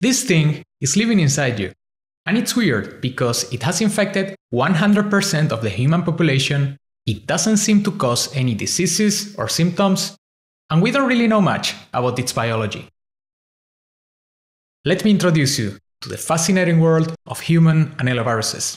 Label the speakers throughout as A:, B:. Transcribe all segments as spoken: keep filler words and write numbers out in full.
A: This thing is living inside you. And it's weird because it has infected one hundred percent of the human population, it doesn't seem to cause any diseases or symptoms, and we don't really know much about its biology. Let me introduce you to the fascinating world of human anelloviruses.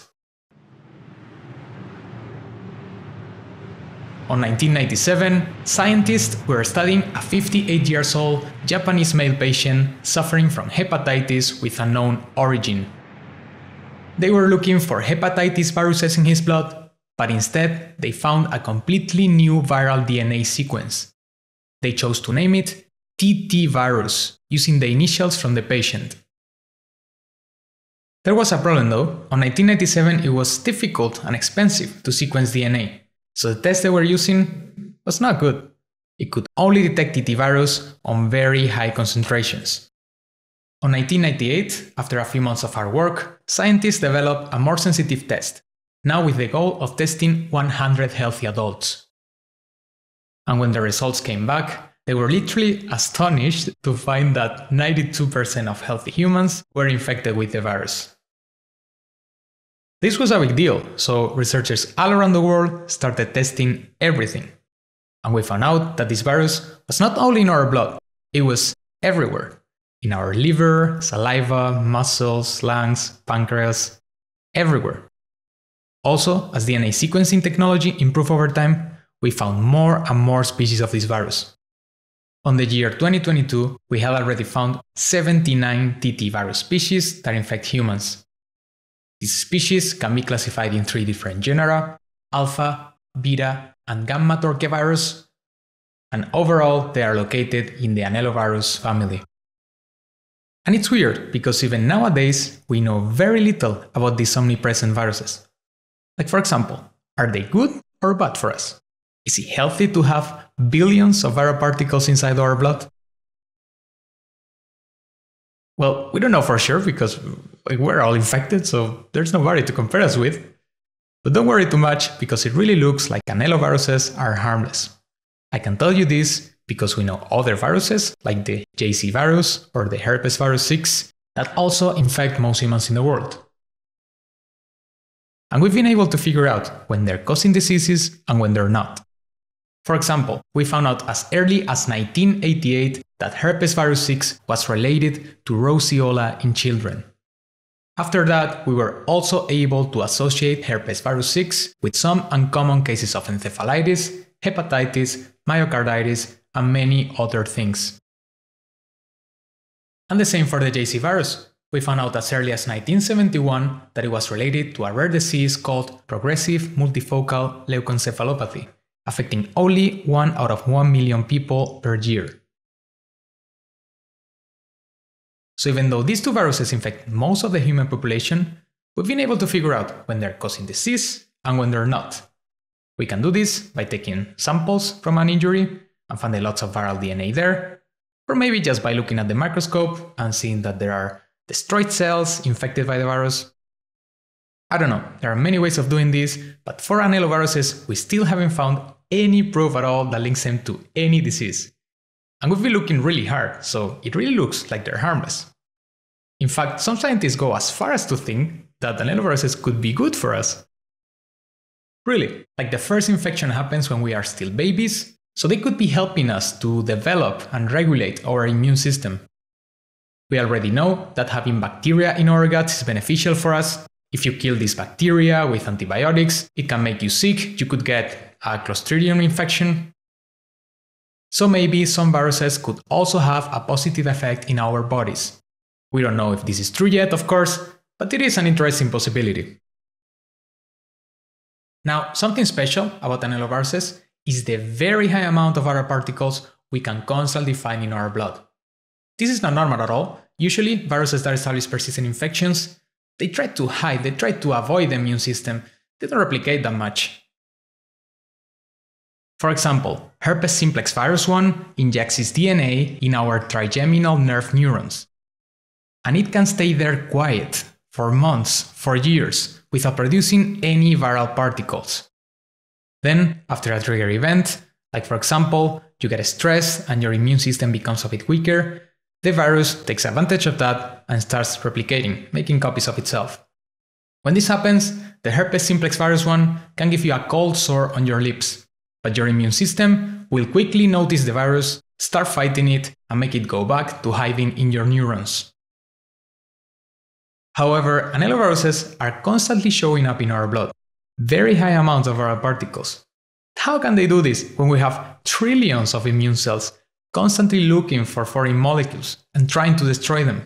A: On nineteen ninety-seven, scientists were studying a fifty-eight years old Japanese male patient suffering from hepatitis with unknown origin. They were looking for hepatitis viruses in his blood, but instead they found a completely new viral D N A sequence. They chose to name it T T virus, using the initials from the patient. There was a problem though. On nineteen ninety-seven it was difficult and expensive to sequence D N A, so the test they were using was not good. It could only detect T T virus on very high concentrations. On nineteen ninety-eight, after a few months of hard work, scientists developed a more sensitive test, now with the goal of testing one hundred healthy adults. And when the results came back, they were literally astonished to find that ninety-two percent of healthy humans were infected with the virus. This was a big deal, so researchers all around the world started testing everything. And we found out that this virus was not only in our blood, it was everywhere. In our liver, saliva, muscles, lungs, pancreas, everywhere. Also, as D N A sequencing technology improved over time, we found more and more species of this virus. On the year twenty twenty-two, we had already found seventy-nine T T virus species that infect humans. These species can be classified in three different genera: alpha, beta, and gamma torquevirus, and overall they are located in the Anellovirus family. And it's weird, because even nowadays, we know very little about these omnipresent viruses. Like for example, are they good or bad for us? Is it healthy to have billions of viral particles inside our blood? Well, we don't know for sure because we're all infected, so there's nobody to compare us with. But don't worry too much, because it really looks like anelloviruses are harmless. I can tell you this because we know other viruses, like the J C virus or the herpes virus six, that also infect most humans in the world. And we've been able to figure out when they're causing diseases and when they're not. For example, we found out as early as nineteen eighty-eight that herpes virus six was related to roseola in children. After that, we were also able to associate herpes virus six with some uncommon cases of encephalitis, hepatitis, myocarditis, and many other things. And the same for the J C virus. We found out as early as nineteen seventy-one that it was related to a rare disease called progressive multifocal leukoencephalopathy, affecting only one out of one million people per year. So even though these two viruses infect most of the human population, we've been able to figure out when they're causing disease and when they're not. We can do this by taking samples from an injury and finding lots of viral D N A there, or maybe just by looking at the microscope and seeing that there are destroyed cells infected by the virus. I don't know, there are many ways of doing this, but for anelloviruses, we still haven't found any proof at all that links them to any disease. And we've been looking really hard, so it really looks like they're harmless. In fact, some scientists go as far as to think that anelloviruses could be good for us. Really, like the first infection happens when we are still babies, so they could be helping us to develop and regulate our immune system. We already know that having bacteria in our guts is beneficial for us. If you kill these bacteria with antibiotics, it can make you sick. You could get a Clostridium infection. So maybe some viruses could also have a positive effect in our bodies. We don't know if this is true yet, of course, but it is an interesting possibility. Now, something special about anelloviruses is the very high amount of viral particles we can constantly find in our blood. This is not normal at all. Usually, viruses that establish persistent infections, they try to hide, they try to avoid the immune system. They don't replicate that much. For example, herpes simplex virus one injects its D N A in our trigeminal nerve neurons. And it can stay there quiet for months, for years, without producing any viral particles. Then, after a trigger event, like for example, you get stressed and your immune system becomes a bit weaker, the virus takes advantage of that and starts replicating, making copies of itself. When this happens, the herpes simplex virus one can give you a cold sore on your lips, but your immune system will quickly notice the virus, start fighting it, and make it go back to hiding in your neurons. However, anelloviruses are constantly showing up in our blood, very high amounts of viral particles. How can they do this when we have trillions of immune cells constantly looking for foreign molecules and trying to destroy them?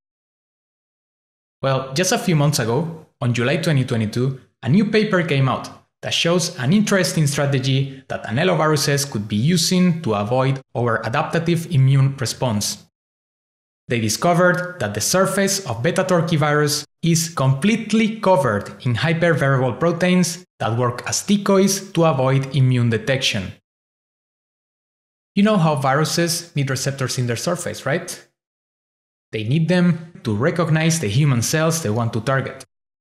A: Well, just a few months ago, on July twenty twenty-two, a new paper came out that shows an interesting strategy that anelloviruses could be using to avoid our adaptive immune response. They discovered that the surface of beta-Torquay virus is completely covered in hypervariable proteins that work as decoys to avoid immune detection. You know how viruses need receptors in their surface, right? They need them to recognize the human cells they want to target.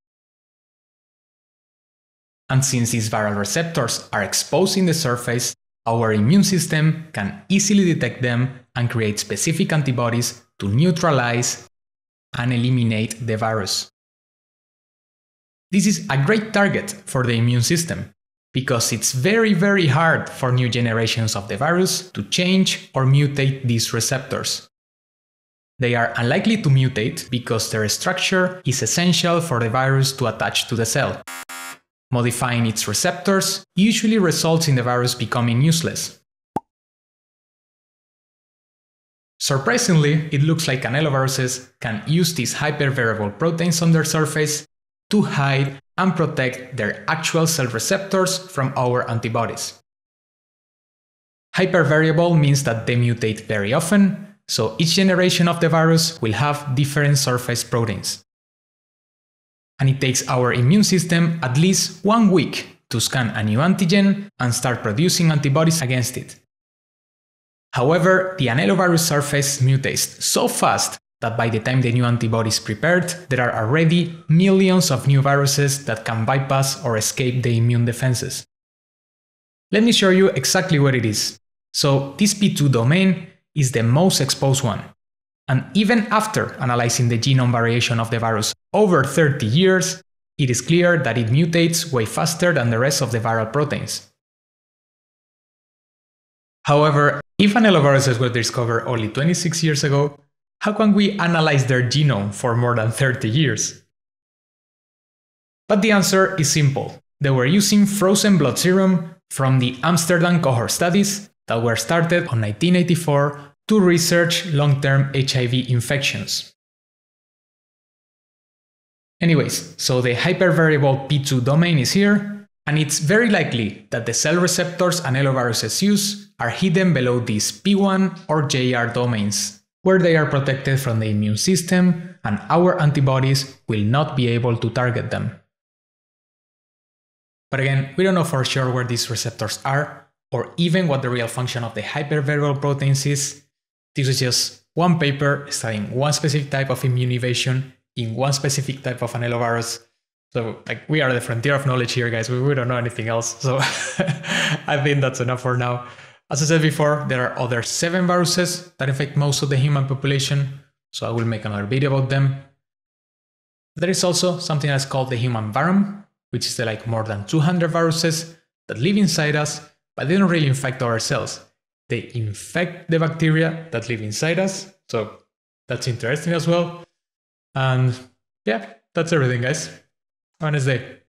A: And since these viral receptors are exposed in the surface, our immune system can easily detect them and create specific antibodies to neutralize and eliminate the virus. This is a great target for the immune system, because it's very very hard for new generations of the virus to change or mutate these receptors. They are unlikely to mutate because their structure is essential for the virus to attach to the cell. Modifying its receptors usually results in the virus becoming useless. Surprisingly, it looks like anelloviruses can use these hypervariable proteins on their surface to hide and protect their actual cell receptors from our antibodies. Hypervariable means that they mutate very often, so each generation of the virus will have different surface proteins. And it takes our immune system at least one week to scan a new antigen and start producing antibodies against it. However, the anellovirus surface mutates so fast that by the time the new antibody is prepared, there are already millions of new viruses that can bypass or escape the immune defenses. Let me show you exactly what it is. So this P two domain is the most exposed one. And even after analyzing the genome variation of the virus over thirty years, it is clear that it mutates way faster than the rest of the viral proteins. However, if anelloviruses were discovered only twenty-six years ago, how can we analyze their genome for more than thirty years? But the answer is simple. They were using frozen blood serum from the Amsterdam cohort studies that were started in nineteen eighty-four to research long-term H I V infections. Anyways, so the hypervariable P two domain is here, and it's very likely that the cell receptors anelloviruses use are hidden below these P one or J R domains, where they are protected from the immune system and our antibodies will not be able to target them. But again, we don't know for sure where these receptors are, or even what the real function of the hypervariable proteins is. This is just one paper studying one specific type of immune evasion in one specific type of anellovirus. So like we are the frontier of knowledge here, guys. We, we don't know anything else. So I think that's enough for now. As I said before, there are other seven viruses that affect most of the human population. So I will make another video about them. There is also something that's called the human virome, which is the, like more than two hundred viruses that live inside us, but they don't really infect our cells. They infect the bacteria that live inside us. So that's interesting as well. And yeah, that's everything, guys. Have a nice day.